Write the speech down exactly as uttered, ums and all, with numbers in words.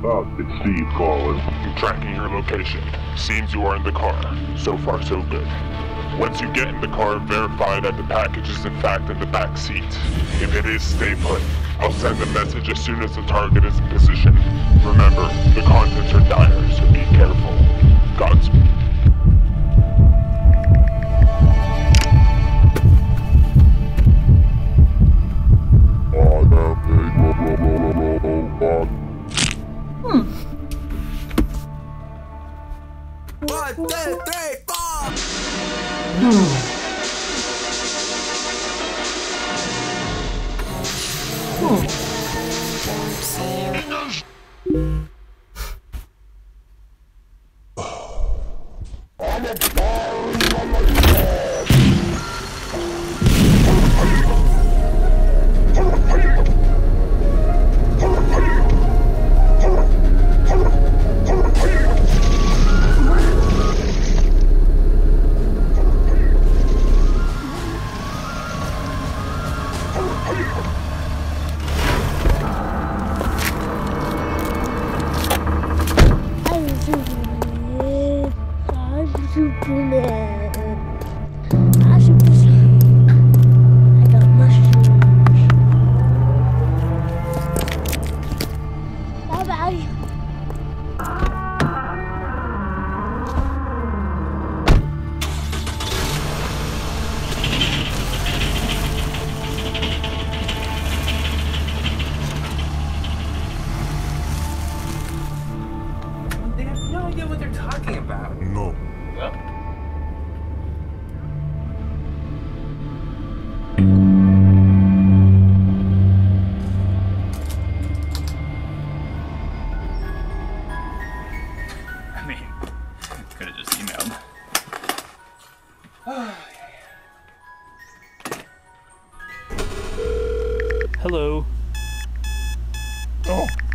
up? It's Steve calling. I'm tracking your location. Seems you are in the car. So far, so good. Once you get in the car, verify that the package is in fact in the back seat. If it is, stay put. I'll send a message as soon as the target is in position. Remember, the contents are dire, so be careful. Godspeed. Hmm. One, two, three, four! Hmm. Hello. Oh.